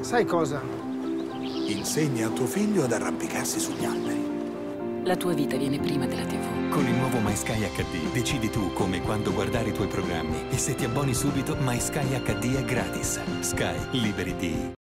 Sai cosa? Insegna a tuo figlio ad arrampicarsi sugli alberi. La tua vita viene prima della TV. Con il nuovo MySky HD decidi tu come e quando guardare i tuoi programmi. E se ti abboni subito, MySky HD è gratis. Sky, liberi di...